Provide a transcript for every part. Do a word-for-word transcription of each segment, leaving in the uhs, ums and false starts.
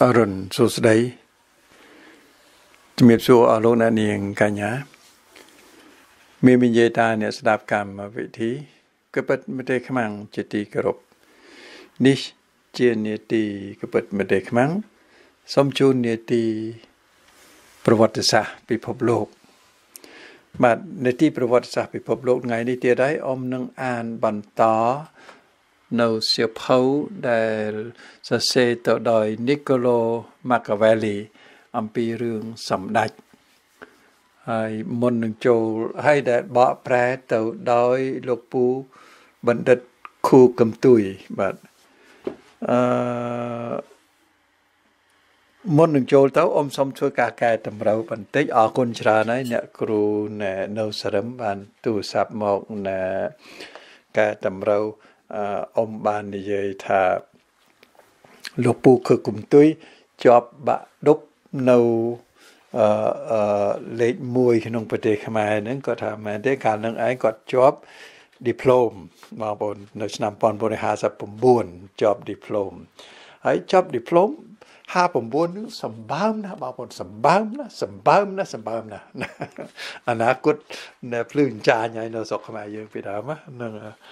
อรุณสุสดัยจะมีสู่อารมณ์นั่นเองกันยะมีมิเยตาเนี่ยสดับกรรมวิธีก็เปิดไม่ได้ขมังจิตติกรบนิชเจเนตีก็เปิดไม่ได้ขมังสมจูนเนตีประวัติศาสตร์พิภพโลกมาในที่ประวัติศาสตร์พิภพโลกไงนี่เตียได้อมนึงอ่านบรรทอในเสียเผาได้สเสตโดยนิโคโลมาคาเวลีอัมพีเรื่องสำดัจให้มนหนึ่งโจให้ได้เบาแปรเต่าโดยลูกปูบัณฑิตคูกำตุยบัดมนหนึ่งโจเต้าอมสมช่วยกาแก่ตำเราบันทึกออกคนชราในเนี่ยครูเนี่ยนสรมบันตูสับหมอกเนี่ยแก่ตำเราอมบานนี่ยถ้าลูกปูคือกลุ่มตุยจอบบะดุบเนาเล็กมวยขนมประเทศขมายนั้นก็ทำมาได้การนั่งไอ้ก็จอบดิพโลมมาบนในสนามปอนบริหารสับปมบุญจอบดิพโลมไอ้จอบดิพโลมห้าปมบุญนึงสมบ้ามนะมาบนสมบ้ามนะสมบ้ามนะสมบ้ามนะอนาคตเนี่ยพลื่นจานใหญ่เราสกขมายเยอะไปถามมั้ยนั่ง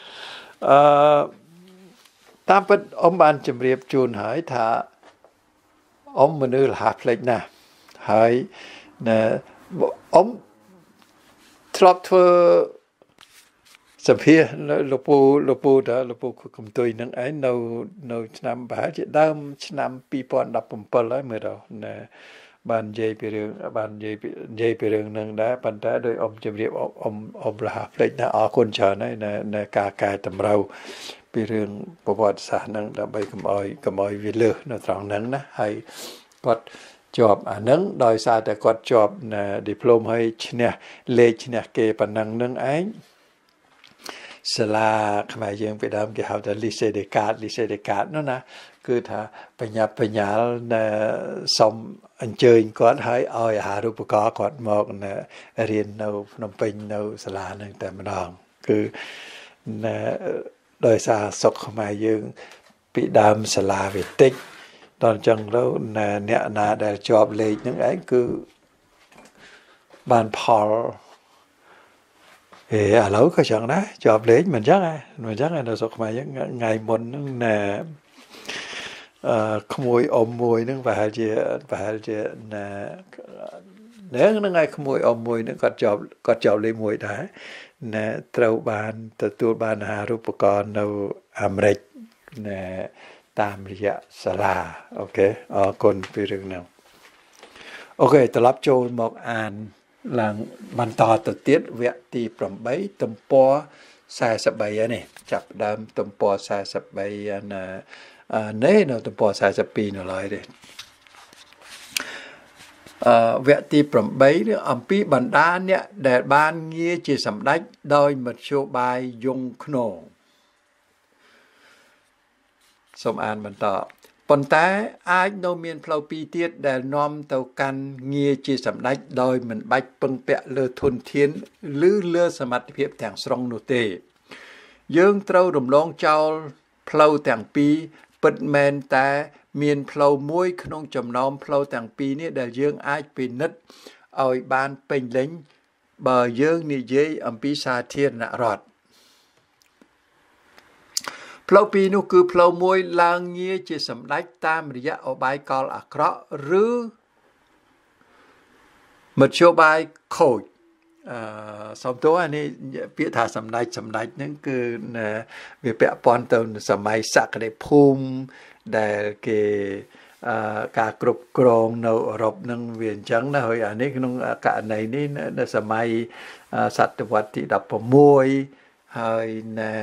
ตามเป็นอมบานจำเรียบจูนหายถ้าอมมนุษย์หาเพลงนะหายนะอมทรอบเธอสัมเพียลูกปูลูกปูเด้อลูกปูคุมตุยนั่งไอ้เราเราชนำบาจะดำชนำปีปอนดับปุ่มเปิลเลยเมื่อเรานะบานเจไปเรื่องบานเจเจไปเรื่องนั่งได้ปัญหาโดยอมจำเรียบอมอมอมหาเพลงนะอาคนเชิญในในกากายตำเราไปเรื่องประวัติศาสตร์นั่งดับใบกำอ้อยกำอ้อยวิเลอร์ในตรองนั้นนะให้ก็จอบอันนั้นโดยสารแต่ก็จอบนะดิพโลมให้เนี่ยเลขเนี่ยเกปันนังนั่งไอ้สลาขมายยังไปดำเกี่ยวกับลิเซเดกาดลิเซเดกาดนั่นนะคือถ้าปัญญาปัญญาเนี่ยสมอันเจริญก็ให้เอาหารูปกรณ์ก็มองเนี่ยเรียนในนมเป็นในสลาหนึ่งแต่ไม่ลองคือเนี่ยโดยสารสกขมายยังไปดำสลาวิติกตอนจังแล้วเนี่ยนาได้จอบเลยนั่นเองคือบานพอลเออแล้วก็จังนะจอบเลยมันจังไงมันจังไงเราสกมายังไงบนนั่งแน่ขโมยอมมวยนั่งไปหาเจไปหาเจน่ะเนี่ยนั่งไงขโมยอมมวยนั่งก็จอบก็จอบเลยมวยได้น่ะเต้าบานตัวบานหารูปกรณ์ในอเมริกน่ะตามระยะสลาโอเคอ๋อคนไปเรื่องนั้นโอเคตลับโจมบอกอ่านหลังบรรทอตัวเตี้ยเวทีปรมใบตุ่มปอสายสบายนี่จับดำตุ่มปอสายสบายนะอ่าเน่เนาะตุ่มปอสายสปีนอะไรเด้อ่าเวทีปรมใบเนี่ยอัมพีบรรดาเนี่ยแดดบานเงี้ยจีสำได้โดยมัดโชบายยงขนงสมอ่านบรรทอปนแต่อาจโนเมียนพลาวปีเตียดแต่น้อมเต่ากันเงียจีสำนักโดยเหมือนใบปังเปะเลือทุนเทียนหรือเลือสมัติเพียบแต่งสรองโนเตยื่งเต้าดมลองเจ้าพลาวแต่งปีปิดแมนแต่เมียนพลาวมวยขนมจำนอมพลาวแต่งปีนี้ได้ยื่งอาจเป็นนึดเอาบานเป็นเล้งเบอร์ยื่งนี่เย่อัมพิชาเทียนนรอดพลาวปีนู้คือพลาวมวยลางเงียจีสำนักตามระยะอบายกอลอักระหรือมัดโชบายโคดสองตัวนี้เปียถาสำนักสำนักนั่นคือเนี่ยเวียเปียปอนตอนสมัยสักได้ภูมิได้เกการกรุบกรองในรบนั่งเวียนจังนะเฮ้ยอันนี้คือนุ่งการในนี้ในสมัยศตวรรษที่ดับมวยហើយណែ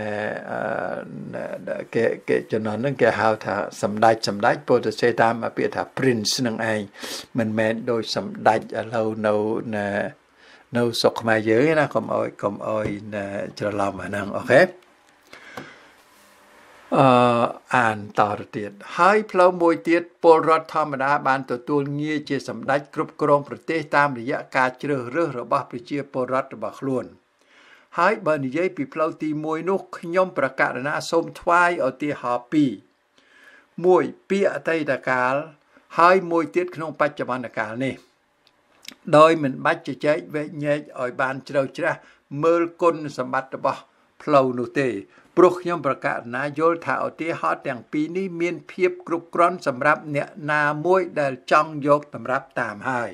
គេគេចំណន់ហ្នឹងគេហៅថាសម្ដេចសម្ដេចពោលទៅសេតាមពាក្យថា prince នឹងឯងមិនមែនដោយសម្ដេចឥឡូវនៅនៅស្រុកខ្មែរយើងណាកុំអោយកុំអោយច្រឡំអាហ្នឹងអូខេអឺអានតទៅទៀតហើយផ្លូវមួយទៀតពលរដ្ឋធម្មតាបានទទួលងារជាសម្ដេចគ្រប់គ្រងប្រទេសតាមរយៈការជ្រើសរើសរបស់ប្រជាពលរដ្ឋរបស់ខ្លួនហើយបើនិយាយពីផ្លូវទីមួយនោះខ្ញុំប្រកាសណាសូមថ្វាយឧទាហរណ៍ពីរមួយពាក្យអតីតកាលហើយមួយទៀតក្នុងបច្ចុប្បន្នកាលនេះដោយមិនបាច់ជជែកវែកញែកឲ្យបានជ្រៅជ្រះមើលគុណសម្បត្តិរបស់ផ្លូវនោះទេព្រោះខ្ញុំប្រកាសណាយល់ថាឧទាហរណ៍ទាំងពីរនេះមានភាពគ្រប់គ្រាន់សម្រាប់អ្នកណាមួយដែលចង់យកតម្រាប់តាមហើយ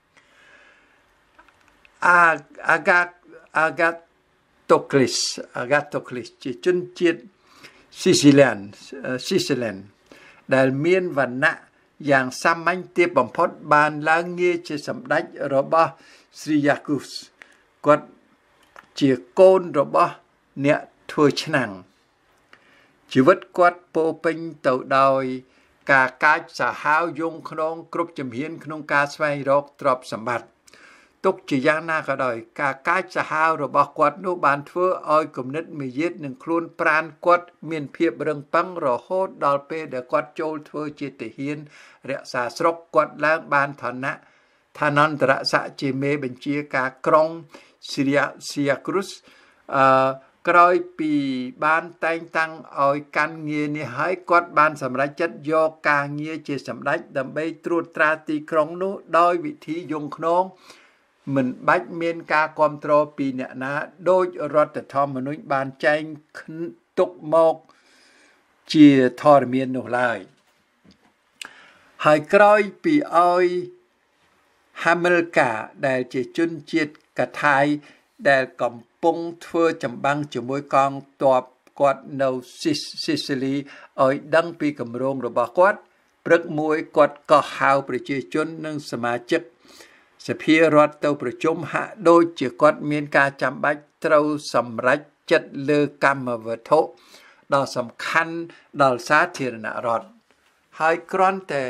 អាអាកាអាកាតូក្លីសអាកាតូក្លីសជាជនជាតិស៊ីស៊ីឡែនស៊ីស៊ីឡែនដែលមានវណ្ណៈយ៉ាងសាមញ្ញទាបបំផុតបានឡើងងារជាសម្ដេចរបស់ស្រីយ៉ាគូសគាត់ជាកូនរបស់អ្នកធ្វើឆ្នាំងជីវិតគាត់ពោពេញទៅដោយការកាចសាហាវយងខ្នងគ្រប់ជំហានក្នុងការស្វែងរកទ្រព្យសម្បត្តិទុកជាយ៉ាងណាក៏ដោយការកាចសាហាវរបស់គាត់នោះបានធ្វើឲ្យគំនិតមាយាទនឹងខ្លួនប្រាណគាត់មានភាពរឹងប៉ឹងរហូតដល់ពេលដែលគាត់ចូលធ្វើជាទាហានរក្សាស្រុកគាត់ឡើងបានឋានៈឋានន្តរស័ក្តិជាមេបញ្ជាការក្រុងស៊ីរីយ៉ាស៊ីយ៉ាគ្រុសអឺក្រោយពីបានតែងតាំងឲ្យកាន់ងារនេះហើយគាត់បានសម្រេចចិត្តយកការងារជាសម្ដេចដើម្បីត្រួតត្រាទីក្រុងនោះដោយវិធីយងខ្នងមិនបាច់មានការគ្រប់គ្រងពីអ្នកណាដោយរដ្ឋធម្មនុញ្ញបានចែងទុកមកជាធរមាននោះឡើយហើយក្រោយពីឲ្យហាមិលកាដែលជាជនជាតិកាថាយដែលកំពុងធ្វើចម្បាំងជាមួយកងទ័ពគាត់នៅស៊ីស៊ីលីឲ្យដឹងពីគម្រោងរបស់គាត់ព្រឹកមួយគាត់ក៏ហៅប្រជាជននិងសមាជិកសភារដ្ឋទៅប្រជុំហាក់ដូចជាគាត់មានការចាំបាច់ត្រូវសម្រេចចិត្តលើកម្មវត្ថុដ៏សំខាន់ដល់សាធារណរដ្ឋហើយគ្រាន់តែ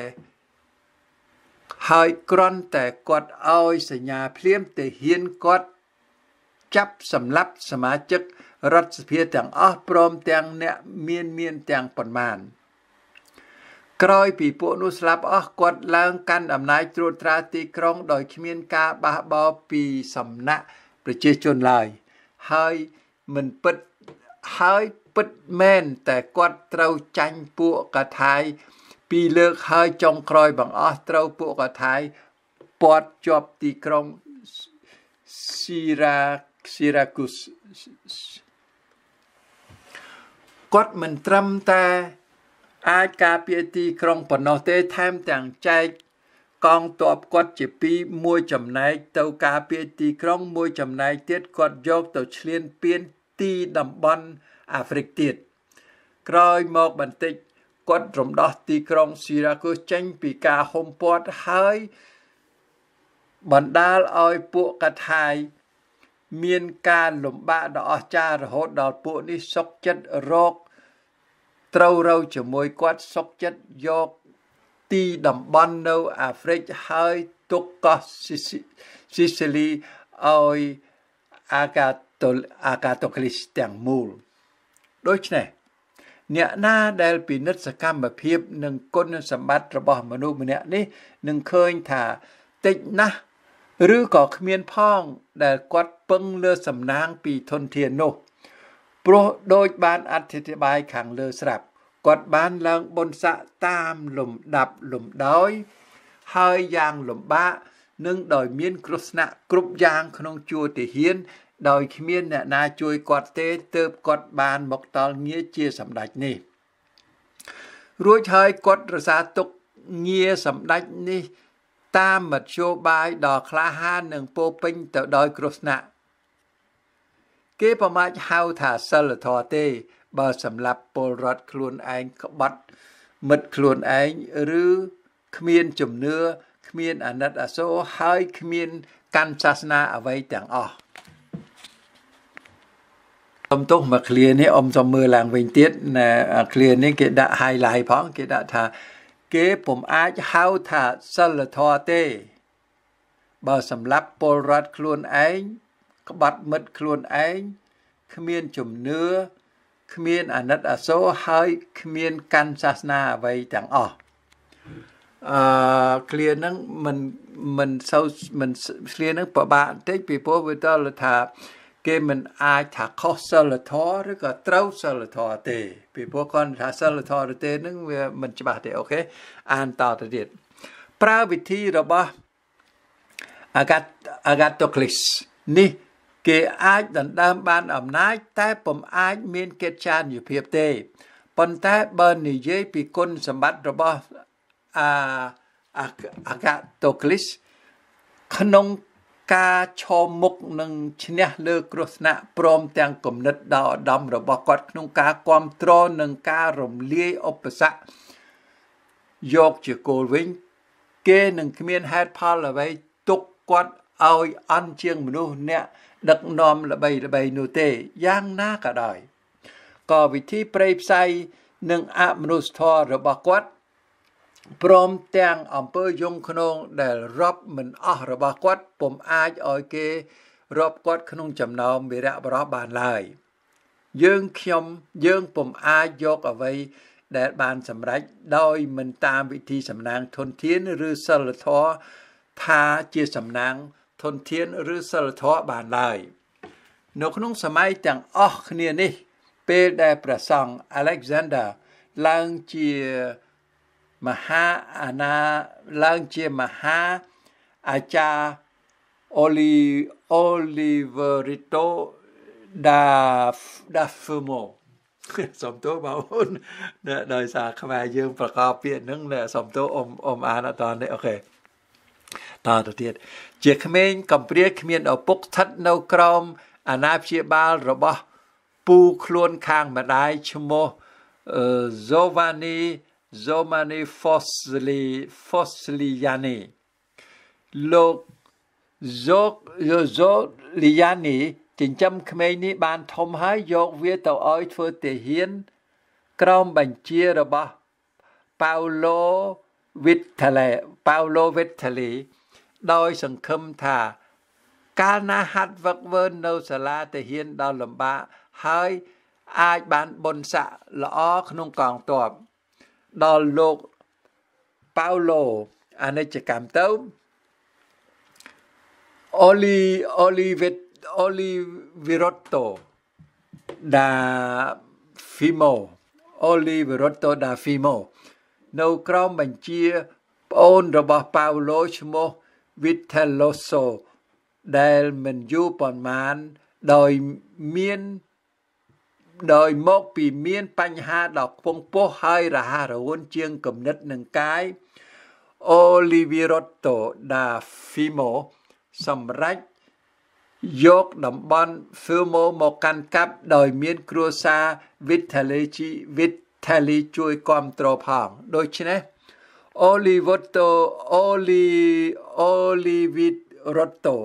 ហើយគ្រាន់តែគាត់ឲ្យសញ្ញាភ្លាមទៅហ៊ានគាត់ចាប់សម្លាប់សមាជិករដ្ឋសភាទាំងអស់ព្រមទាំងអ្នកមានមានទាំងប៉ុន្មានក្រោយពីពួកនោះស្លាប់អស់គាត់ឡើងកាន់អំណាចត្រួតត្រាទីក្រុងដោយគ្មានការបះបោរពីសំណាក់ប្រជាជនឡើយហើយមិនពិតហើយពិតមែនតែគាត់ត្រូវចាញ់ពួកកាថាយពីរលើកហើយចុងក្រោយបង្អស់ត្រូវពួកកាថាយពាត់ជាប់ទីក្រុងស៊ីរ៉ាស៊ីរ៉ាគូសគាត់មិនត្រឹមតែអាចការពារទីក្រុងប៉ុណ្ណោះទេថែមទាំងចែកកងទ័ពគាត់ជាពីរមួយចំណែកទៅការពារទីក្រុងមួយចំណែកទៀតគាត់យកទៅឈ្លានពានទីតំបន់អាហ្វ្រិកទៀតក្រោយមកបន្តិចគាត់រំដោះទីក្រុងស៊ីរ៉ាគូសចេញពីការហុំព័ទ្ធហើយបណ្ដាលឲ្យពួកកាថាយមានការលំបាកដ៏អស្ចារ្យរហូតដល់ពួកនេះសុកចិត្តរកត្រូវរៅជាមួយគាត់សុកចិត្តយកទីតំបន់នៅអាហ្វ្រិកហើយទុកកោះស៊ីស៊ីលីឲ្យអាកាតូអាកាតូក្លីសទាំងមូលដូច្នេះអ្នកណាដែលពិនិត្យសកម្មភាពនិងគុណសម្បត្តិរបស់មនុស្សម្នាក់នេះនឹងឃើញថាតិចណាស់ឬក៏គ្មានផងដែលគាត់ពឹងលើសំណាងពីធនធាននោះព្រោះដូចបានអធិប្បាយខាងលើស្រាប់គាត់បានឡើងបុណ្យស័ក្តិតាមលំដាប់លំដោយហើយយ៉ាងលំបាកនិងដោយមានគ្រោះថ្នាក់គ្រប់យ៉ាងក្នុងជួរទាហានដោយគ្មានអ្នកណាជួយគាត់ទេទើបគាត់បានមកដល់ងារជាសម្ដេចនេះរួចហើយគាត់រក្សាទុកងារសម្ដេចនេះតាមមធ្យោបាយដ៏ក្លាហាននិងពោពេញទៅដោយគ្រោះថ្នាក់គេប្រមាថហៅថាសិលធម៌ទេបើសម្រាប់ពលរដ្ឋខ្លួនឯងក្បត់មិត្តខ្លួនឯងឬគ្មានជំនឿគ្មានអាណិតអាសូរហើយគ្មានកាន់សាសនាអ្វីទាំងអស់អ៊ំទោះមកឃ្លានេះអ៊ំសំមើលឡើងវិញទៀតណាឃ្លានេះគេដាក់ highlight ផងគេដាក់ថាគេពុំអាចហៅថាសិលធម៌ទេបើសម្រាប់ពលរដ្ឋខ្លួនឯងក្បត់មិត្តខ្លួនឯងគ្មានជំនឿគ្មានអាណិតអាសូរហើយគ្មានកាន់សាសនាអ្វីទាំងអស់អឺឃ្លាហ្នឹងមិនមិនសូវមិនឃ្លាហ្នឹងពិបាកបន្តិចពីព្រោះវាតើថាគេមិនអាចថាខុសសិលធម៌ឬក៏ត្រូវសិលធម៌ទេពីព្រោះគាត់ថាសិលធម៌ឬទេនឹងវាមិនច្បាស់ទេអូខេអានតទៅទៀតប្រើវិធីរបស់អាកាអាកាតូក្លីសនេះគេអាចដណ្ដើមបានអំណាចតែពុំអាចមានកិត្យានុភាពទេប៉ុន្តែបើនិយាយពីគុណសម្បត្តិរបស់អាអាកាតូក្លីសក្នុងការឈរមុខនឹងឈ្នះលើគ្រោះថ្នាក់ព្រមទាំងគំនិតដ៏ឧត្តមរបស់គាត់ក្នុងការគ្រប់គ្រងនិងការរំលាយឧបសគ្គយកជាគោលវិញគេនឹងគ្មានហេតុផលអ្វីទុកគាត់ឲ្យអន់ជាងមនុស្សអ្នកដឹកនាំល្បីល្បីនោះទេយ៉ាងណាក៏ដោយក៏វិធីប្រេយផ្សៃនិងអមនុស្សធម៌របស់គាត់ព្រមទាំងអំពើយងខ្នងដែលរាប់មិនអស់របស់គាត់ពុំអាចឲ្យគេរាប់គាត់ក្នុងចំណោមវីរៈបរិសបានឡើយយើងខ្ញុំយើងពុំអាចយកអ្វីដែលបានសម្រេចដោយមិនតាមវិធីសំណាងធនធានឬសិលធម៌ថាជាសំណាងធនធានឬសិលធម៌បានឡើយនៅក្នុងសម័យទាំងអស់គ្នានេះពេលដែលព្រះសង្ឃ Alexander ឡើងជាមហាអាណាឡើងជាមហាអាចារ្យ Oli Oliverito da da Fumo សំទោសបងប្អូនដោយសារខ្មែរយើងប្រកបពាក្យហ្នឹងសំទោសអ៊ំអ៊ំអានអត់តនេះអូខេតទៅទៀតជាក្មេងកំព្រាគ្មានឪពុកស្ថិតនៅក្រោមអាណាព្យាបាលរបស់ពូខ្លួនខាងម្ដាយឈ្មោះ Giovanni Giovanni Fosli Fosliani លោក Zoliani ចិញ្ចឹមក្មេងនេះបានធំហើយយកវាទៅឲ្យធ្វើទាហានក្រោមបញ្ជារបស់ Paolo Vitale Paolo Vitale ដោយសង្ឃឹមថាកាលណាហាត់វឹកវើនៅសាលាទាហានដល់លំបាកហើយអាចបានបុណ្យស័ក្តិល្អក្នុងកងទ័ពដល់លោក Paolo អនិច្ចកម្មទៅ Oli Olivet Oliverotto da Fimo Oliverotto da Fimo នៅក្រោមបញ្ជាប្អូនរបស់ Paolo ឈ្មោះ Vitaloso ដែលមិនយូរប៉ុន្មានដោយមានដោយមកពីមានបញ្ហាដ៏ខ្ពង់ខ្ពស់ហើយរហ័សរហួនជាងគំនិតនឹងកាយ Oliverotto da Fimo សម្រេចយកតំបន់ Fimo មកកាន់កាប់ដោយមានគ្រួសារ Vitali Vitali ជួយគ្រប់គ្រងផងដូច្នេះ Oliverotto Oli Oliverotto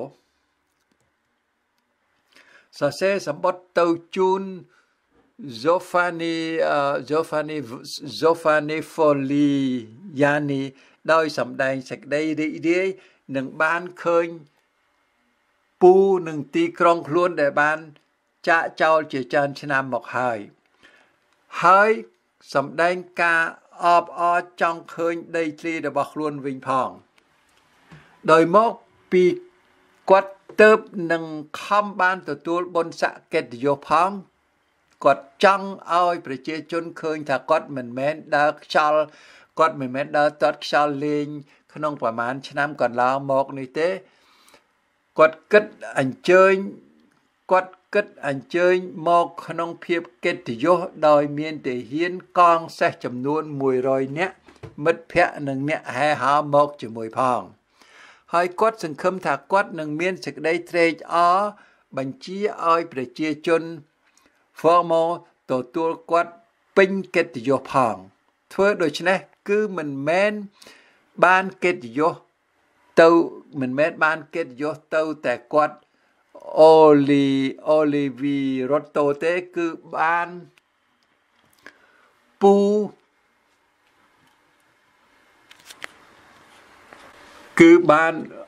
សរសេរសម្បត្តិទៅជូន Giovanni uh, Giovanni Giovanni Foliani ដោយសម្ដែងសេចក្តីរីករាយនឹងបានឃើញពូនឹងទីក្រុងខ្លួនដែលបានចាកចោលជាច្រើនឆ្នាំមកហើយហើយសម្ដែងការអបអរចង់ឃើញដីធ្លីរបស់ខ្លួនវិញផងដោយមកពីគាត់ទៅនឹងខំបានទទួលបុណ្យស័ក្តិកិត្តិយសផងគាត់ចង់ឲ្យប្រជាជនឃើញថាគាត់មិនមែនដើរខ្យល់គាត់មិនមែនដើរទាត់ខ្យល់លេងក្នុងប្រមាណឆ្នាំកន្លងមកនេះទេគាត់គិតអញ្ជើញគាត់គិតអញ្ជើញមកក្នុងភាពកិត្តិយសដោយមានទាហានកងសេះចំនួនមួយរយនាក់មិត្តភ័ក្តិនិងអ្នកហែហោមកជាមួយផងហើយគាត់សង្ឃឹមថាគាត់នឹងមានសេចក្តីត្រេកអរបញ្ជាឲ្យប្រជាជនFormo ទទួលគាត់ពេញកិត្តិយសផងធ្វើដូច្នេះគឺមិនមែនបានកិត្តិយសទៅមិនមែនបានកិត្តិយសទៅតែគាត់ Oli Oliverotto ទេគឺបានពូគឺបាន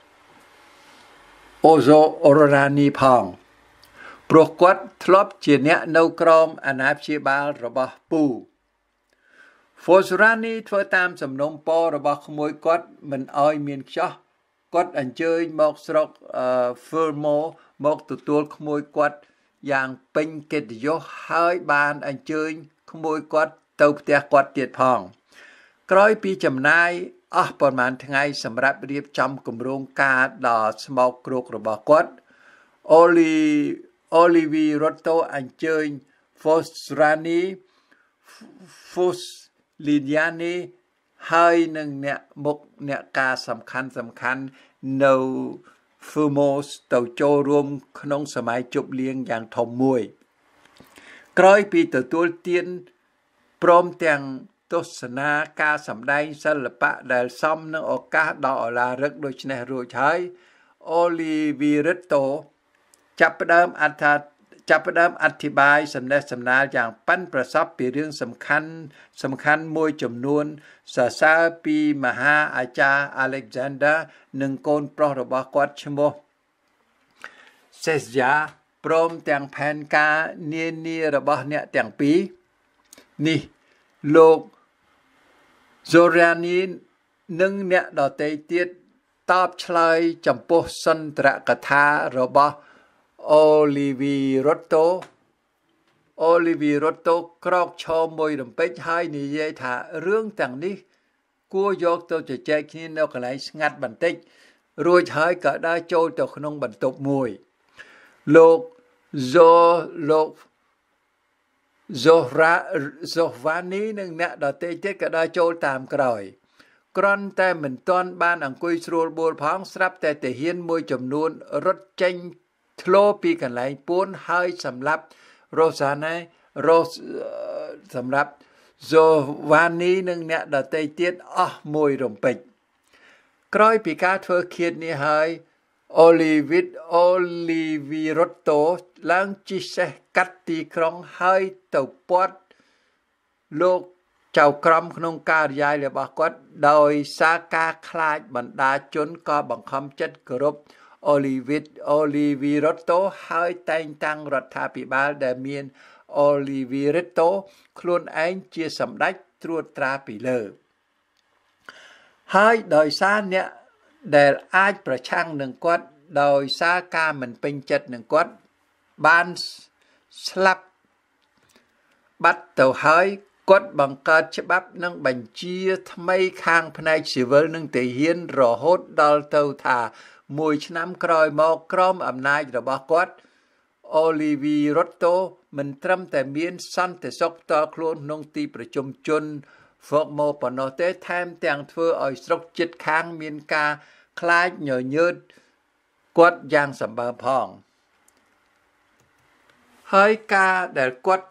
Ozo Orani ផងព្រោះគាត់ធ្លាប់ជាអ្នកនៅក្រោមអាណាព្យាបាលរបស់ពូ Fosurani ធ្វើតាមសំណុំពររបស់ក្មួយគាត់មិនឲ្យមានខ្ចោះគាត់អញ្ជើញមកស្រុក Furmo មកទទួលក្មួយគាត់យ៉ាងពេញកិត្តិយសហើយបានអញ្ជើញក្មួយគាត់ទៅផ្ទះគាត់ទៀតផងក្រោយពីចំណាយអស់ប្រហែលថ្ងៃសម្រាប់រៀបចំគម្រោងការដ៏ស្មោកគ្រោករបស់គាត់អូលីអូលីវីរ៉ូតូអញ្ជើញ Fosrani Fosliniani ហើយនឹងអ្នកមុខអ្នកការសំខាន់សំខាន់នៅ Fumos ទៅចូលរួមក្នុងសម័យជប់លៀងយ៉ាងធំមួយក្រោយពីទទួលទានព្រមទាំងទស្សនាការសម្ដែងសិល្បៈដែលសមនឹងឱកាសដ៏ឧឡារិកដូចនេះរួចហើយអូលីវីរិតូចាប់ផ្ដើមអត្ថាចាប់ផ្ដើមអធិប្បាយសំណេះសំណាលយ៉ាងប៉ិនប្រសប់ពីរឿងសំខាន់សំខាន់មួយចំនួនសរសើរពីមហាអាចារ្យ Alexander និងកូនប្រុសរបស់គាត់ឈ្មោះ Sesja ព្រមទាំងផែនការនានារបស់អ្នកទាំងពីរនេះលោក Zoriani និងអ្នកដទៃទៀតតបឆ្លើយចំពោះសន្ទរកថារបស់អូលីវីរ៉ូតូអូលីវីរ៉ូតូក្រោកឈរមួយរំពេចហើយនិយាយថារឿងទាំងនេះគួរយកទៅជជែកគ្នានៅកន្លែងស្ងាត់បន្តិចរួចហើយក៏ដើរចូលទៅក្នុងបន្ទប់មួយលោក Zo លោក Zohra Zohvani និងអ្នកដទៃទៀតក៏ដើរចូលតាមក្រោយគ្រាន់តែមិនទាន់បានអង្គុយស្រួលបួលផងស្រាប់តែទាហានមួយចំនួនរត់ចេញធ្លោពីកន្លែងពួនហើយសម្រាប់ Rosanna Rose សម្រាប់ Giovanni និងអ្នកដទៃទៀតអស់មួយរំពេចក្រោយពីការធ្វើឃាតនេះហើយ Olivit Olivirotto ឡើងជិះសេះកាត់ទីក្រុងហើយទៅពាត់លោកចៅក្រមក្នុងការិយាល័យរបស់គាត់ដោយសារការខ្លាចបណ្ដាជនក៏បង្ខំចិត្តគោរព Olivit Olivirotto ហើយតែងតាំងរដ្ឋាភិបាលដែលមាន Olivirotto ខ្លួនឯងជាសម្ដេចត្រួតត្រាពីលើហើយដោយសារអ្នកដែលអាចប្រឆាំងនឹងគាត់ដោយសារការមិនពេញចិត្តនឹងគាត់បានស្លាប់បាត់ទៅហើយគាត់បង្កើតច្បាប់និងបញ្ជាថ្មីខាងផ្នែកស៊ីវិលនិងទាហានរហូតដល់ទៅថាមួយឆ្នាំក្រោយមកក្រោមអំណាចរបស់គាត់អូលីវីរ៉ូតូមិនត្រឹមតែមានសន្តិសុខតខ្លួនក្នុងទីប្រជុំជនហ្វកម៉ូប៉ុណ្ណោះទេថែមទាំងធ្វើឲ្យស្រុកជិតខាងមានការខ្លាចញញើតគាត់យ៉ាងសម្បើមផងហើយការដែលគាត់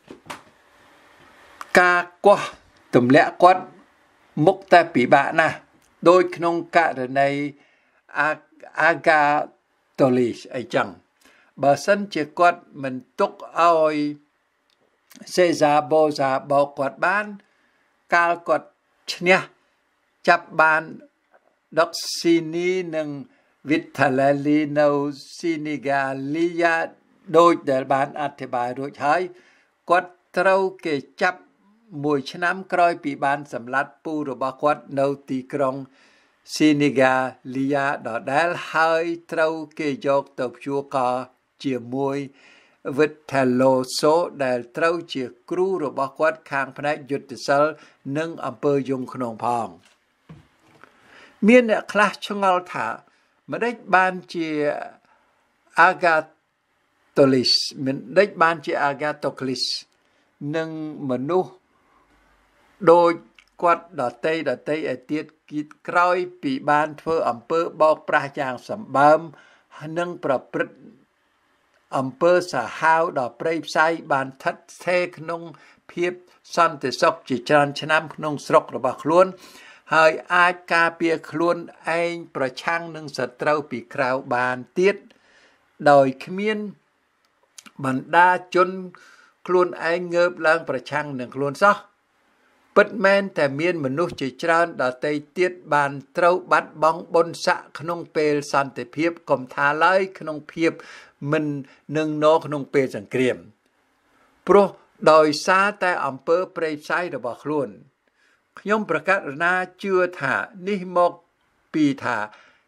ការកោះទម្លាក់គាត់មុខតែពិបាកណាស់ដោយក្នុងករណីអាហ្កាតូលីសអីចឹងបើសិនជាគាត់មិនទុកឲ្យសេសាបូសាបោកគាត់បានកាលគាត់ឈ្នះចាប់បានដុកស៊ីនីនិងវិថាឡេលីនៅស៊ីនីហ្គាលីយ៉ាដោយដែលបានអធិប្បាយរួចហើយគាត់ត្រូវគេចាប់មួយឆ្នាំក្រោយពីបានសម្លាប់ពូរបស់គាត់នៅទីក្រុងស៊ីនីហ្គាលីយ៉ាដដែលហើយត្រូវគេយកទៅព្យួរកជាមួយវិថាឡូសូដែលត្រូវជាគ្រូរបស់គាត់ខាងផ្នែកយុទ្ធសិលនិងអំពើយង់ឃ្នងផងមានអ្នកខ្លះឆ្ងល់ថាម្ដេចបានជាអាហ្កាតូលីសមិនដេចបានជាអាហ្កាតូក្លីសនិងមនុស្សដោយគាត់ដតីដតីឯទៀតគិតក្រោយពីបានធ្វើអំពើបោកប្រាស់យ៉ាងសម្បើមនិងប្រព្រឹត្តអំពើសាហាវដល់ព្រៃផ្សៃបានស្ថិតស្ថេរក្នុងភាពសន្តិសុខជាច្រើនឆ្នាំក្នុងស្រុករបស់ខ្លួនហើយអាចការពារខ្លួនឯងប្រឆាំងនឹងសត្រូវពីក្រៅបានទៀតដោយគ្មានបណ្ដាជនខ្លួនឯងងើបឡើងប្រឆាំងនឹងខ្លួនសោះពិតមែនតែមានមនុស្សជាច្រើនដទៃទៀតបានត្រូវបាត់បង់បុណ្យស័ក្តិក្នុងពេលសន្តិភាពកុំថាឡើយក្នុងភាពមិននឹងណក្នុងពេលសង្គ្រាមព្រោះដោយសារតែអំពើព្រៃផ្សៃរបស់ខ្លួនខ្ញុំប្រកាសណាជឿថានេះមកពីថា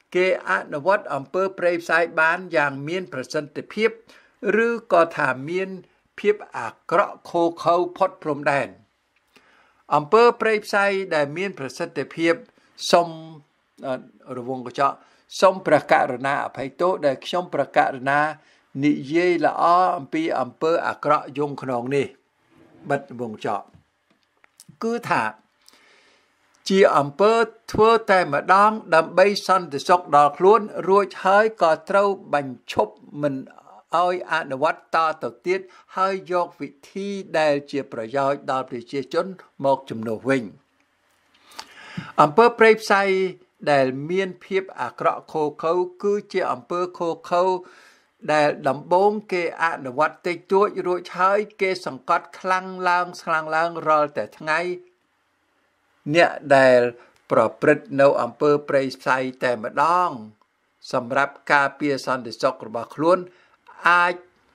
គេអនុវត្តអំពើព្រៃផ្សាយបានយ៉ាងមានប្រសិទ្ធភាពឬក៏ថាមានភាពអាក្រក់ខូខើផុតព្រំដែនអំពើព្រៃផ្សាយដែលមានប្រសិទ្ធភាពសូមរវងកញ្ចក់សូមព្រះករុណាអភ័យទោសដែលខ្ញុំព្រះករុណានិយាយល្អអំពីអំពើអាក្រក់យងខ្នងនេះបិទរវងកញ្ចក់គឺថាជាអំពើធ្វើតែម្ដងដើម្បីសន្តិសុខដល់ខ្លួនរួចហើយក៏ត្រូវបញ្ឈប់មិនឲ្យអនុវត្តតទៅទៀតហើយយកវិធីដែលជាប្រយោជន៍ដល់ប្រជាជនមកជំនួសវិញអំពើព្រៃផ្សៃដែលមានភាពអាក្រក់ខូខើគឺជាអំពើខូខើដែលដំបូងគេអនុវត្តតិចតួចរួចហើយគេសង្កត់ខ្លាំងឡើងខ្លាំងឡើងរាល់តែថ្ងៃអ្នកដែលប្រព្រឹត្តនៅអំពើព្រៃផ្សៃតែម្ដងសម្រាប់ការពារសន្តិសុខរបស់ខ្លួនអាច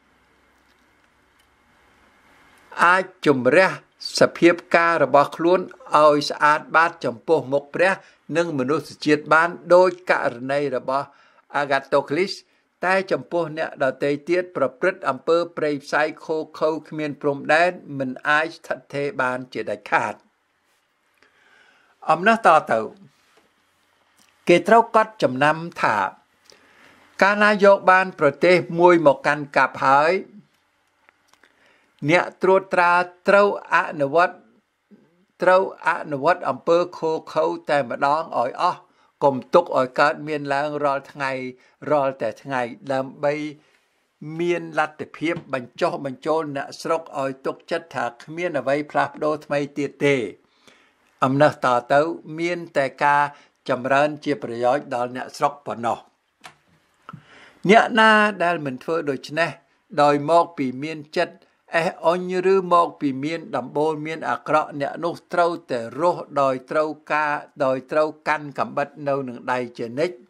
អាចជំរះសភាពការរបស់ខ្លួនឲ្យស្អាតបាតចំពោះមុខព្រះនិងមនុស្សជាតិបានដោយករណីរបស់អាហ្គាតូក្លីសតែចំពោះអ្នកដទៃទៀតប្រព្រឹត្តអំពើព្រៃផ្សៃខូខើគ្មានព្រំដែនមិនអាចស្ថិតស្ថេរបានជាដាច់ខាតអំណះតទៅគេត្រូវកត់ចំណាំថាកាលណាយកបានប្រទេសមួយមកកាន់កាប់ហើយអ្នកត្រួតត្រាត្រូវអនុវត្តត្រូវអនុវត្តអំពើខូខើតែម្ដងឲ្យអស់កុំទុកឲ្យកើតមានឡើងរាល់ថ្ងៃរាល់តែថ្ងៃដើម្បីមានលទ្ធភាពបញ្ចុះបញ្ចូលអ្នកស្រុកឲ្យទុកចិត្តថាគ្មានអ្វីផ្លាស់ប្ដូរថ្មីទៀតទេអំណះតទៅមានតែការចម្រើនជាប្រយោជន៍ដល់អ្នកស្រុកប៉ុណ្ណោះអ្នកណាដែលមិនធ្វើដូច្នេះដោយមកពីមានចិត្តអេះអុញឬមកពីមានដំបូលមានអាក្រក់អ្នកនោះត្រូវតែរស់ដោយត្រូវការដោយត្រូវកាន់កំបិតនៅនឹងដៃជានិច្ច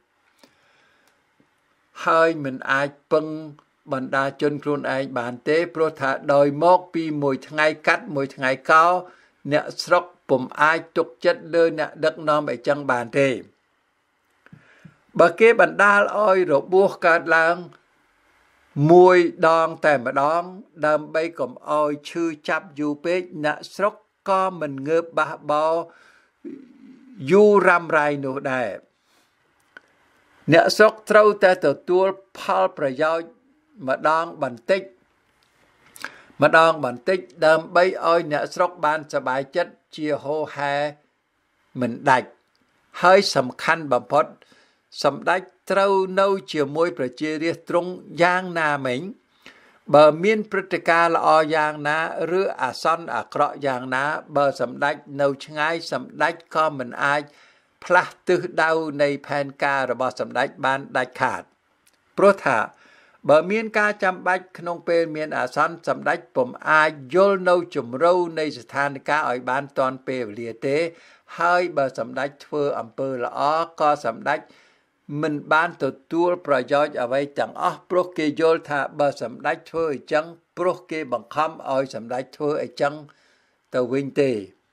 ហើយមិនអាចពឹងបណ្ដាជនខ្លួនឯងបានទេព្រោះថាដោយមកពីមួយថ្ងៃកាត់មួយថ្ងៃកោអ្នកស្រុកពុំអាចទុកចិត្តលើអ្នកដឹកនាំអីចឹងបានទេបើគេបណ្ដាលឲ្យរបួសកើតឡើងមួយដងតែម្ដងដើម្បីកុំឲ្យឈឺចាប់យូរពេកអ្នកស្រុកក៏មិនងើបបះបោយូររ៉ាំរ៉ៃនោះដែរអ្នកស្រុកត្រូវតែទទួលផលប្រយោជន៍ម្ដងបន្តិចម្ដងបន្តិចដើម្បីឲ្យអ្នកស្រុកបានសប្បាយចិត្តជាហូរហែមិនដាច់ហើយសំខាន់បំផុតសម្ដេចត្រូវនៅជាមួយប្រជារាស្ត្រទ្រង់យ៉ាងណាមិញបើមានព្រឹត្តិការណ៍ល្អយ៉ាងណាឬអាសន្នអាក្រក់យ៉ាងណាបើសម្ដេចនៅឆ្ងាយសម្ដេចក៏មិនអាចផ្លាស់ទិសដៅនៃផែនការរបស់សម្ដេចបានដាច់ខាតព្រោះថាបើមានការចាំបាច់ក្នុងពេលមានអាសន្នសម្ដេចពុំអាចយល់នៅជំរៅនៃស្ថានភាពឲ្យបានទាន់ពេលវេលាទេហើយបើសម្ដេចធ្វើអំពើល្អក៏សម្ដេចមិនបានទទួលប្រយោជន៍អ្វីទាំងអស់ព្រោះគេយល់ថាបើសម្ដេចធ្វើអញ្ចឹងព្រោះគេបង្ខំឲ្យសម្ដេចធ្វើអញ្ចឹងទៅវិញទេ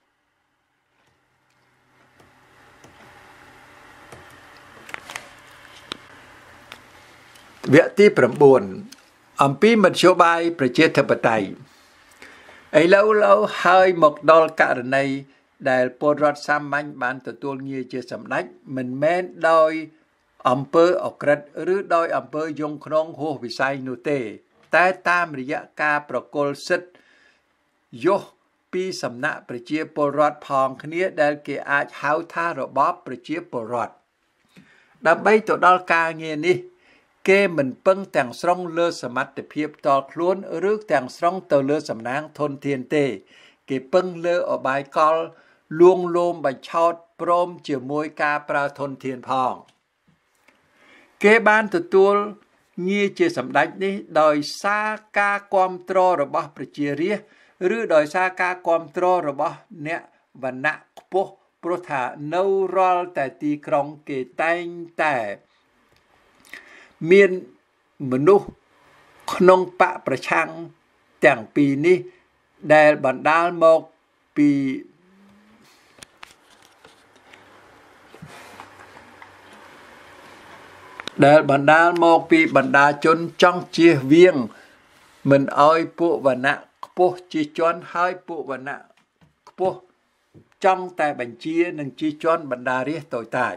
វគ្គទី៩អំពីមធ្យោបាយប្រជាធិបតេយ្យឥឡូវឡូវហើយមកដល់ករណីដែលពលរដ្ឋសាមញ្ញបានទទួលងារជាសម្ដេចមិនមែនដោយអំពើអក្រិតឬដោយអំពើយងខ្នងហួសវិស័យនោះទេតែតាមរយៈការប្រគល់សិទ្ធិយោះពីសំណាក់ប្រជាពលរដ្ឋផងគ្នាដែលគេអាចហៅថារបបប្រជាពលរដ្ឋដើម្បីទៅដល់ការងារនេះគេមិនពឹងទាំងស្រុងលើសមត្ថភាពផ្ទាល់ខ្លួនឬទាំងស្រុងទៅលើសំណាងធនធានទេគេពឹងលើអបាយកលលួងលោមបញ្ឆោតព្រមជាមួយការប្រើធនធានផងគេបានទទួលងារជាសម្ដេចនេះដោយសារការគាំទ្ររបស់ប្រជារាស្ត្រឬដោយសារការគាំទ្ររបស់អ្នកវណ្ណៈខ្ពស់ព្រោះថានៅរាល់តែទីក្រុងគេតែងតែមានមនុស្សក្នុងបកប្រឆាំងទាំងពីរនេះដែលបណ្ដាលមកពីដែលបណ្ដាលមកពីបណ្ដាជនចង់ជៀសវាងមិនឲ្យពួកវណ្ណៈខ្ពស់ជិះជាន់ហើយពួកវណ្ណៈខ្ពស់ចង់តែបញ្ជានិងជិះជាន់បណ្ដារាស្ត្រតូចតាច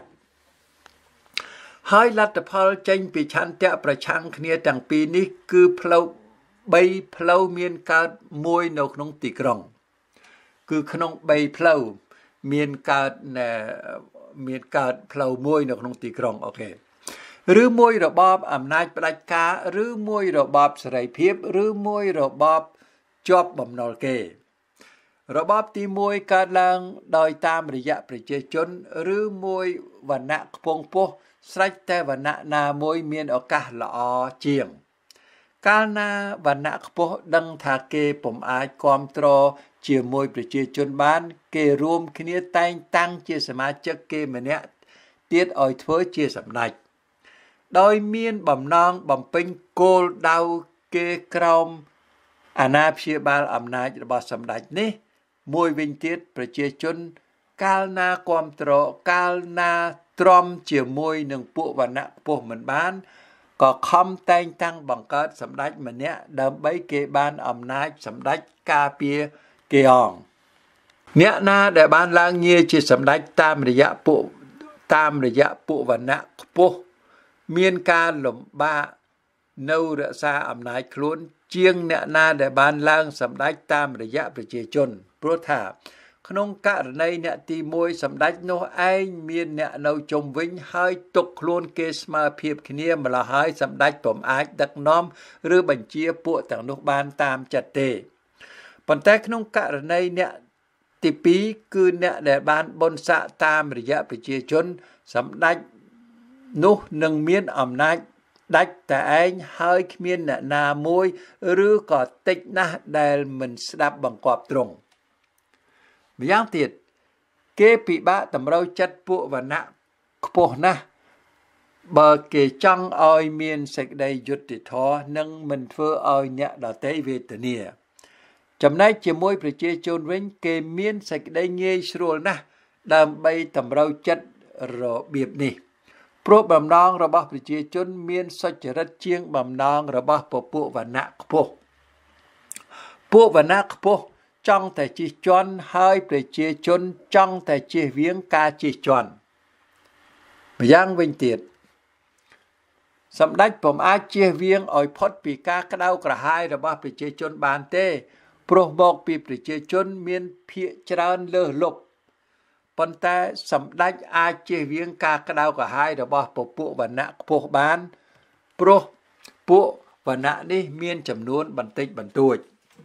ហើយលទ្ធផលចេញពីឆន្ទៈប្រឆាំងគ្នាទាំងពីរនេះគឺផ្លូវបីផ្លូវមានកើតមួយនៅក្នុងទីក្រុងគឺក្នុងបីផ្លូវមានកើតមានកើតផ្លូវមួយនៅក្នុងទីក្រុងអូខេឬមួយរបបអំណាចផ្ដាច់ការឬមួយរបបសេរីភាពឬមួយរបបជាប់បំណុលគេរបបទីមួយកើតឡើងដោយតាមរយៈប្រជាជនឬមួយវណ្ណៈខ្ពង់ខ្ពស់ស្រេចតែវណ្ណៈណាមួយមានឱកាសល្អជាងកាលណាវណ្ណៈខ្ពស់ដឹងថាគេពុំអាចគ្រប់គ្រងជាមួយប្រជាជនបានគេរួមគ្នាតែងតាំងជាសមាជិកគេម្នាក់ទៀតឲ្យធ្វើជាសម្ដេចដោយមានបំណងបំពេញគោលដៅគេក្រោមអាណាព្យាបាលអំណាចរបស់សម្ដេចនេះមួយវិញទៀតប្រជាជនកាលណាគ្រប់គ្រងកាលណាទ្រាំជាមួយនឹងពួកវណ្ណៈខ្ពស់មិនបានក៏ខំតែងតាំងបង្កើតសម្ដេចម្នាក់ដើម្បីគេបានអំណាចសម្ដេចការពារគេអងអ្នកណាដែលបានឡើងងារជាសម្ដេចតាមរយៈពួកតាមរយៈពួកវណ្ណៈខ្ពស់មានការលំបាកនៅរក្សាអំណាចខ្លួនជាងអ្នកណាដែលបានឡើងសម្ដេចតាមរយៈប្រជាជនព្រោះថាក្នុងករណីអ្នកទីមួយសម្ដេចនោះឯងមានអ្នកនៅជុំវិញហើយទុកខ្លួនគេស្មើភាពគ្នាម្ល៉េះហើយសម្ដេចពុំអាចដឹកនាំឬបញ្ជាពួកទាំងនោះបានតាមចិត្តទេប៉ុន្តែក្នុងករណីអ្នកទីពីរគឺអ្នកដែលបានបុណ្យស័ក្តិតាមរយៈប្រជាជនសម្ដេចនោះនឹងមានអំណាចដាច់តែឯងហើយគ្មានអ្នកណាមួយឬក៏តិចណាស់ដែលមិនស្ដាប់បង្គាប់ទ្រង់ម្យ៉ាងទៀតគេពិបាកតម្រូវចិត្តពួកវណ្ណៈខ្ពស់ណាស់បើគេចង់ឲ្យមានសេចក្តីយុត្តិធម៌និងមិនធ្វើឲ្យអ្នកដទៃវេទនាចំណែកជាមួយប្រជាជនវិញគេមានសេចក្តីងាយស្រួលណាស់ដើម្បីតម្រូវចិត្តរបៀបនេះព្រោះបំណងរបស់ប្រជាជនមានសុចរិតជាងបំណងរបស់ពពួកវណ្ណៈខ្ពស់ពួកវណ្ណៈខ្ពស់ចង់តែជិះជាន់ហើយប្រជាជនចង់តែជិះវៀងការជិះជាន់ម្យ៉ាងវិញទៀតសម្ដេចពុំអាចជិះវៀងឲ្យផុតពីការក្តៅក្រហាយរបស់ប្រជាជនបានទេព្រោះមកពីប្រជាជនមានភាគច្រើនលើសលប់ប៉ុន្តែសម្ដេចអាចជិះវៀងការក្តៅក្រហាយរបស់ពពួកវណ្ណៈខ្ពស់បានព្រោះពួកវណ្ណៈនេះមានចំនួនបន្តិចបន្តួច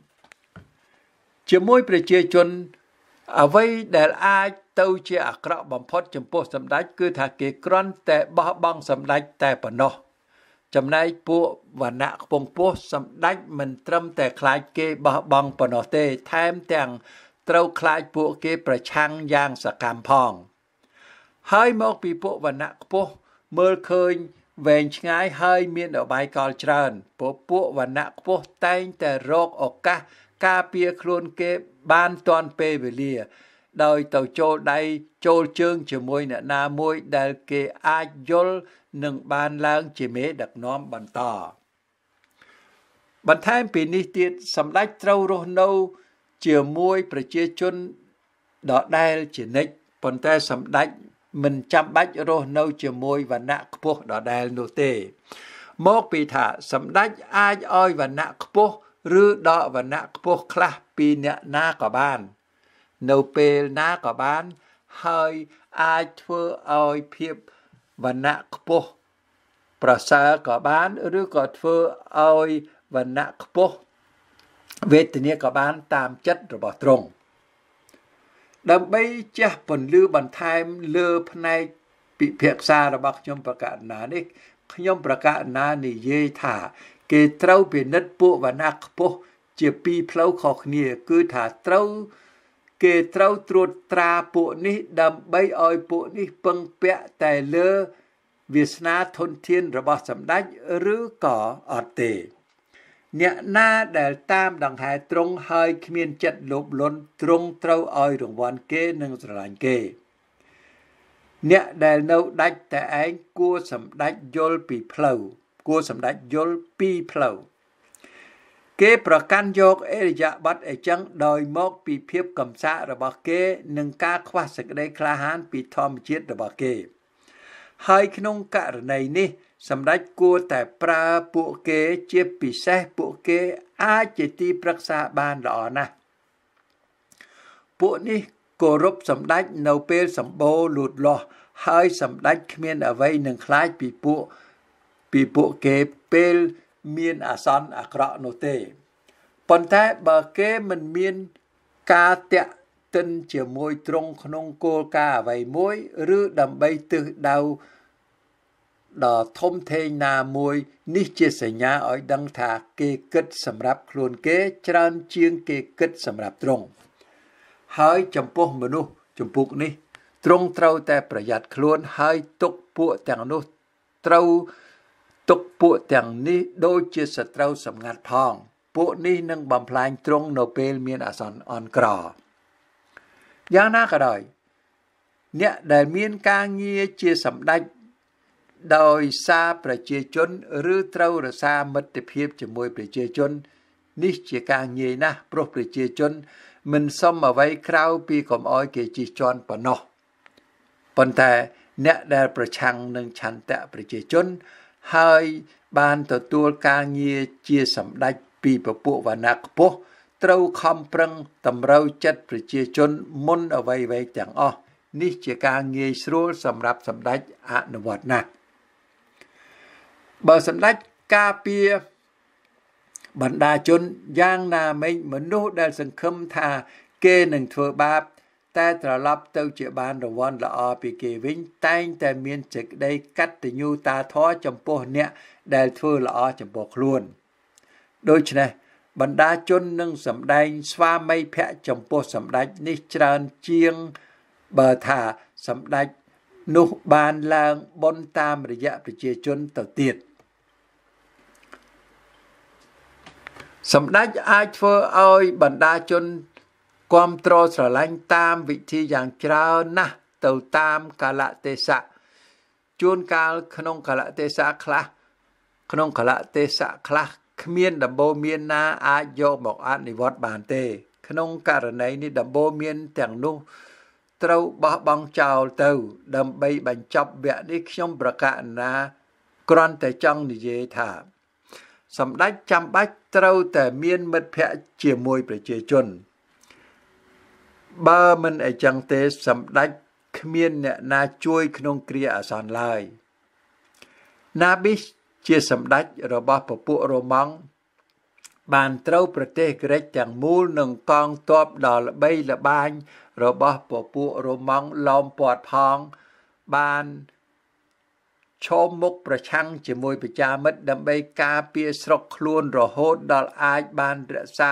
ជាមួយប្រជាជនអ្វីដែលអាចទៅជាអាក្រក់បំផុតចំពោះសម្ដេចគឺថាគេគ្រាន់តែបោះបង់សម្ដេចតែប៉ុណ្ណោះចំណែកពួកវណ្ណៈខ្ពង់ខ្ពស់សម្ដេចមិនត្រឹមតែខ្លាចគេបោះបង់ប៉ុណ្ណោះទេថែមទាំងត្រូវខ្លាចពួកគេប្រឆាំងយ៉ាងសកម្មផងហើយមកពីពួកវណ្ណៈខ្ពស់មើលឃើញវែងឆ្ងាយហើយមានអបាយកលច្រើនពួកពួកវណ្ណៈខ្ពស់តែងតែរកឱកាសការពារខ្លួនគេបានទាន់ពេលវេលាដោយទៅចូលដៃចូលជើងជាមួយអ្នកណាមួយដែលគេអាចយល់នឹងបានឡើងជាមេដឹកនាំបន្តបន្ថែមពីនេះទៀតសម្ដេចត្រូវរស់នៅជាមួយប្រជាជនដដែលជានិច្ចប៉ុន្តែសម្ដេចមិនចាំបាច់រស់នៅជាមួយវណ្ណៈខ្ពស់ដដែលនោះទេមកពីថាសម្ដេចអាចឲ្យវណ្ណៈខ្ពស់ឬដកវណ្ណៈខ្ពស់ខ្លះពីអ្នកណាក៏បាននៅពេលណាក៏បានហើយអាចធ្វើឲ្យភាពវណ្ណៈខ្ពស់ប្រសើរក៏បានឬក៏ធ្វើឲ្យវណ្ណៈខ្ពស់វេទនាក៏បានតាមចិត្តរបស់ទ្រង់ដើម្បីជះពន្លឺបន្ថែមលើផ្នែកពិភាក្សារបស់ខ្ញុំប្រកាសណានេះខ្ញុំប្រកាសណានិយាយថាគេត្រូវពិនិត្យពួកវណ្ណៈខ្ពស់ជាពីរផ្លូវខុសគ្នាគឺថាត្រូវគេត្រូវត្រួតត្រាពួកនេះដើម្បីឲ្យពួកនេះពឹងពាក់តែលើវាសនាធនធានរបស់សម្ដេចឬក៏អត់ទេអ្នកណាដែលតាមដង្ហែទ្រង់ហើយគ្មានចិត្តលោភលន់ទ្រង់ត្រូវឲ្យរង្វាន់គេនិងស្រឡាញ់គេអ្នកដែលនៅដាច់តែឯងគួរសម្ដេចយល់ពីផ្លូវគួរសម្ដេចយល់ពីផ្លូវគេប្រកាន់យកអរិយាប័ត្រអញ្ចឹងដោយមកពីភាពកំសាករបស់គេនិងការខ្វះសេចក្តីក្លាហានពីធម្មជាតិរបស់គេហើយក្នុងករណីនេះសម្ដេចគួរតែប្រើពួកគេជាពិសេសពួកគេអាចជាទីប្រឹក្សាបានល្អណាស់ពួកនេះគោរពសម្ដេចនៅពេលសម្បូរលូតលាស់ហើយសម្ដេចគ្មានអ្វីនឹងខ្លាចពីពួកពីពួកគេពេលមានអាសន្នអាក្រក់នោះទេប៉ុន្តែបើគេមិនមានការតាក់ទិនជាមួយទ្រង់ក្នុងគោលការណ៍អ្វីមួយឬដើម្បីទិសដៅដ៏ធំធេងណាមួយនេះជាសញ្ញាឲ្យដឹងថាគេគិតសម្រាប់ខ្លួនគេច្រើនជាងគេគិតសម្រាប់ទ្រង់ហើយចំពោះមនុស្សចំពុកនេះទ្រង់ត្រូវតែប្រយ័ត្នខ្លួនហើយទុកពួកទាំងនោះត្រូវទុកពួកទាំងនេះដូចជាសត្រូវសម្ងាត់ផងពួកនេះនឹងបំផ្លាញទ្រង់នៅពេលមានអាសន្នអន់ក្រយ៉ាងណាក៏ដោយអ្នកដែលមានការងារជាសម្ដេចដោយសារប្រជាជនឬត្រូវរក្សាមិត្តភាពជាមួយប្រជាជននេះជាការងាយណាស់ព្រោះប្រជាជនមិនសុំអ្វីក្រៅពីកុំឲ្យគេជិះជាន់ប៉ុណ្ណោះប៉ុន្តែអ្នកដែលប្រឆាំងនឹងឆន្ទៈប្រជាជនហើយបានទទួលការងារជាសម្ដេចពីពពួកវណ្ណៈខ្ពស់ត្រូវខំប្រឹងតម្រូវចិត្តប្រជាជនមុនអ្វីៗទាំងអស់នេះជាការងាយស្រួលសម្រាប់សម្ដេចអនុវត្តណាស់បើសម្ដេចការពារបណ្ដាជនយ៉ាងណាមិញមនុស្សដែលសង្ឃឹមថាគេនឹងធ្វើបាបតែត្រឡប់ទៅជាបានរង្វាន់ល្អពីគេវិញតែងតែមានសេចក្តីកតញ្ញូតាធម៌ចំពោះអ្នកដែលធ្វើល្អចំពោះខ្លួនដូច្នេះបណ្ដាជននឹងសម្ដែងស្វាមីភក្តិចំពោះសម្ដេចនេះច្រើនជាងបើថាសម្ដេចនោះបានឡើងបុណ្យតាមរយៈប្រជាជនទៅទៀតសម្ដេចអាចធ្វើឲ្យបណ្ដាជនគាំទ្រស្រឡាញ់តាមវិធីយ៉ាងច្រើនណាស់ទៅតាមកាលៈទេសៈជួនកាលក្នុងកាលៈទេសៈខ្លះក្នុងកាលៈទេសៈខ្លះគ្មានដំបូន្មានណាអាចយកមកអនុវត្តបានទេក្នុងករណីនេះដំបូន្មានទាំងនោះត្រូវបោះបង់ចោលទៅដើម្បីបញ្ចប់វគ្គនេះខ្ញុំប្រកាសណាគ្រាន់តែចង់និយាយថាសម្ដេចចាំបាច់ត្រូវតែមានមិត្តភក្តិជាមួយប្រជាជនបើមិនអញ្ចឹងទេសម្ដេចគ្មានអ្នកណាជួយក្នុងគ្រាអាសន្នឡើយណាប៊ីសជាសម្ដេចរបស់ពពួករ៉ូម៉ង់បានត្រូវប្រទេសក្រិកទាំងមូលនឹងកងទ័ពដ៏ល្បីល្បាញរបស់ពពួករ៉ូម៉ង់ឡោមព័ទ្ធផងបានឈោមមុខប្រឆាំងជាមួយប្រជាមិត្តដើម្បីការពារស្រុកខ្លួនរហូតដល់អាចបានរក្សា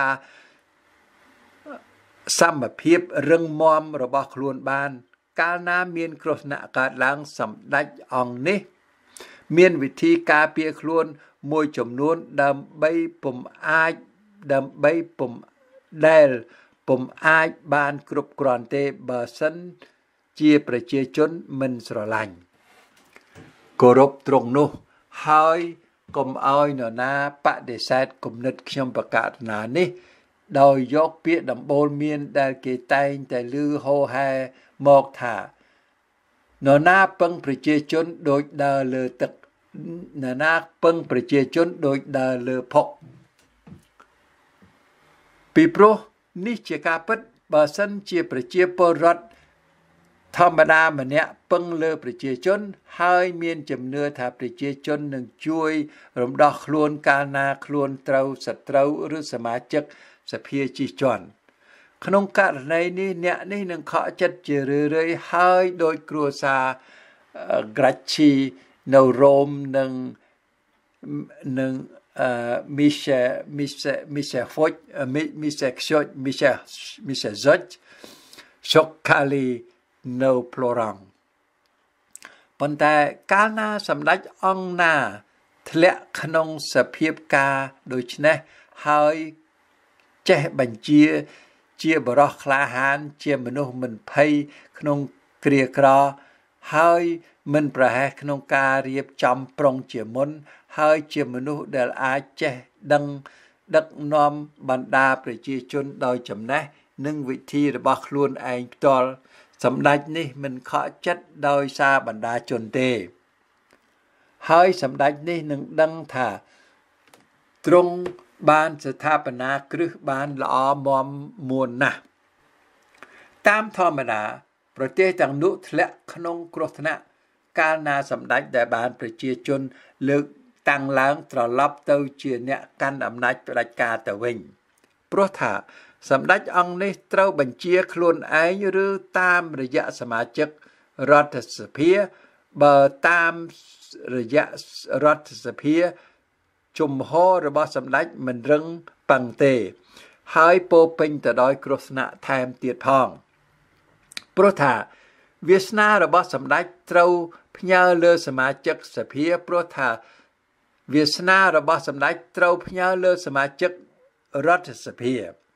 សមភាពរឹងមាំរបស់ខ្លួនបានកាលណាមានគ្រោះថ្នាក់កើតឡើងសម្ដេចអង្គនេះមានវិធីការពារខ្លួនមួយចំនួនដើម្បីពុំអាចដើម្បីពុំដែលពុំអាចបានគ្រប់គ្រាន់ទេបើសិនជាប្រជាជនមិនស្រឡាញ់គោរពត្រង់នោះហើយកុំឲ្យនរណាបដិសេធគំនិតខ្ញុំប្រកាសណានេះដោយយកពាក្យដំបូលមានដែលគេតែងតែឮហូរហែមកថានរណាពឹងប្រជាជនដូចដើរលើទឹកនរណាពឹងប្រជាជនដូចដើរលើភក់ពីព្រោះនេះជាការពិតបើសិនជាប្រជាពលរដ្ឋធម្មតាម្នាក់ពឹងលើប្រជាជនហើយមានជំនឿថាប្រជាជននឹងជួយរំដោះខ្លួនកាលណាខ្លួនត្រូវសត្រូវឬសមាជិកសភាជិះជាន់ក្នុងករណីនេះអ្នកនេះនឹងខកចិត្តជារឿយៗហើយដោយគ្រួសារក្រាឈីនៅរ៉ូមនិងនិងមីសែមីសែមីសែហ្វុចមីសែខ្ជុចមីសែមីសែហ្សុចសុកកាលីនៅផ្លូរង់ប៉ុន្តែកាលណាសម្ដេចអង្គណាធ្លាក់ក្នុងសភាពការដូចនេះហើយចេះបញ្ជាជាបរិះក្លាហានជាមនុស្សមិនភ័យក្នុងគ្រាក្រហើយមិនប្រហែសក្នុងការរៀបចំប្រុងជាមុនហើយជាមនុស្សដែលអាចចេះដឹងដឹកនាំបណ្ដាប្រជាជនដោយចំណេះនិងវិធីរបស់ខ្លួនឯងផ្ទាល់សម្ដេចនេះមិនខកចិត្តដោយសារបណ្ដាជនទេហើយសម្ដេចនេះនឹងដឹងថាទ្រង់បានស្ថាបនាគ្រឹះបានល្អមាំមួនណាស់តាមធម្មតាប្រទេសទាំងនោះធ្លាក់ក្នុងគ្រោះថ្នាក់កាលណាសម្ដេចដែលបានប្រជាជនលើកតាំងឡើងត្រឡប់ទៅជាអ្នកកាន់អំណាចផ្ដាច់ការទៅវិញព្រោះថាសម្ដេចអង្គនេះត្រូវបញ្ជាខ្លួនឯងឬតាមរយៈសមាជិករដ្ឋសភាបើតាមរយៈរដ្ឋសភាជំហររបស់សម្ដេចមិនរឹងប៉ឹងទេហើយពោពេញទៅដោយគ្រោះថ្នាក់ថែមទៀតផងព្រោះថាវាសនារបស់សម្ដេចត្រូវផ្ញើលើសមាជិកសភាព្រោះថាវាសនារបស់សម្ដេចត្រូវផ្ញើលើសមាជិករដ្ឋសភា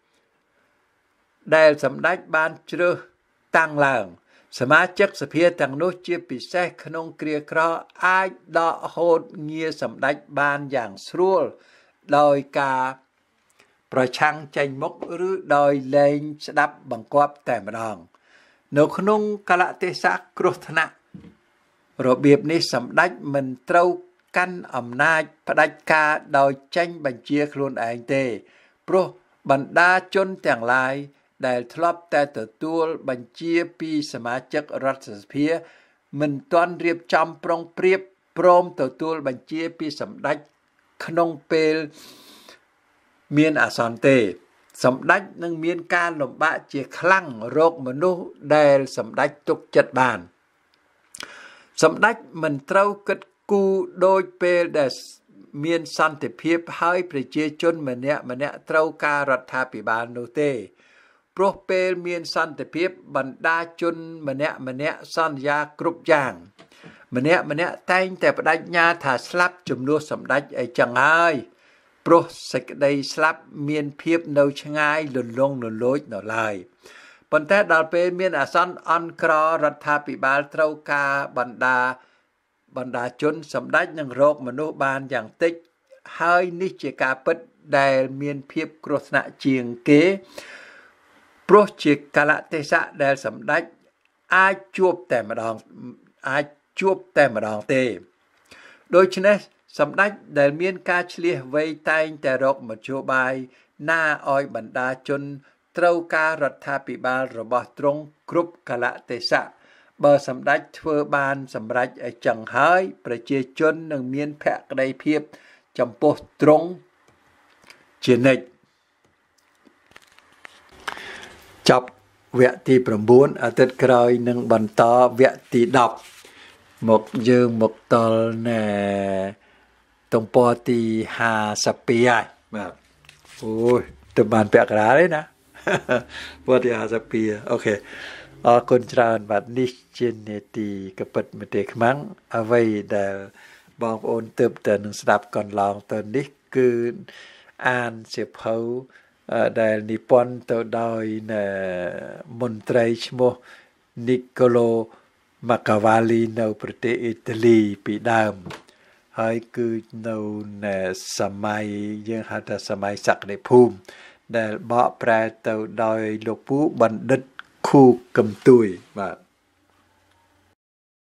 ដែលសម្ដេចបានជ្រើសតាំងឡើងសមាជិកសភាទាំងនោះជាពិសេសក្នុងគ្រាក្រអាចដកហូតងារសម្ដេចបានយ៉ាងស្រួលដោយការប្រឆាំងចេញមុខឬដោយលែងស្ដាប់បង្គាប់តែម្ដងនៅក្នុងកលៈទេសៈគ្រោះថ្នាក់របៀបនេះសម្ដេចមិនត្រូវកាន់អំណាចផ្ដាច់ការដោយចេញបញ្ជាខ្លួនឯងទេព្រោះបណ្ដាជនទាំងឡាយដែលធ្លាប់តែទទួលបញ្ជាពីសមាជិករដ្ឋសភាមិនទាន់រៀបចំប្រុងប្រៀបព្រមទទួលបញ្ជាពីសម្ដេចក្នុងពេលមានអាសន្នទេសម្ដេចនឹងមានការលំបាកជាខ្លាំងរកមនុស្សដែលសម្ដេចទុកចិត្តបានសម្ដេចមិនត្រូវគិតគូរដោយពេលដែលមានសន្តិភាពហើយប្រជាជនម្នាក់ម្នាក់ត្រូវការរដ្ឋាភិបាលនោះទេព្រោះពេលមានសន្តិភាពបណ្ដាជនម្នាក់ម្នាក់សន្យាគ្រប់យ៉ាងម្នាក់ម្នាក់តែងតែបដិញ្ញាថាស្លាប់ជំនួសសម្ដេចអីចឹងហើយព្រោះសេចក្តីស្លាប់មានភាពនៅឆ្ងាយលន្លង់លលោចនៅឡើយប៉ុន្តែដល់ពេលមានអាសន្នអន់ក្ររដ្ឋាភិបាលត្រូវការបណ្ដាបណ្ដាជនសម្ដេចនឹងរកមនុស្សបានយ៉ាងតិចហើយនេះជាការពិតដែលមានភាពគ្រោះថ្នាក់ជាងគេព្រោះជាកលៈទេសៈដែលសម្ដេចអាចជួបតែម្ដងអាចជួបតែម្ដងទេដូច្នេះសម្ដេចដែលមានការឆ្លៀសវៃតែងតែរកមធ្យោបាយណាឲ្យបណ្ដាជនត្រូវការរដ្ឋាភិបាលរបស់ទ្រង់គ្រប់កលៈទេសៈបើសម្ដេចធ្វើបានសម្រេចឲ្យចឹងហើយប្រជាជននឹងមានភក្ដីភាពចំពោះទ្រង់ជានិច្ចចប់វគ្គទី9អាទិត្យក្រោយនឹងបន្តវគ្គទី10មកយើងមកដល់ណែទំព័រទីห้าสิบពីរហើយបាទអូយទៅបានពាក់កណ្ដាលទេណាព័រទីห้าสิบពីរអូខេអរគុណច្រើនបាទនេះជានេតិកពិតមេទេខ្មាំងអ្វីដែលបងប្អូនទើបតែនឹងស្ដាប់កន្លងទៅនេះគឺអានសៀវភៅដែលនិពន្ធទៅដោយមន្ត្រីឈ្មោះ Niccolo Machiavelli នៅប្រទេសអ៊ីតាលីពីដើមហើយគឺនៅសម័យយើងហៅថាសម័យសក្តិភូមិដែលបកប្រែទៅដោយលោកពូបណ្ឌិតខូកំទួយបាទ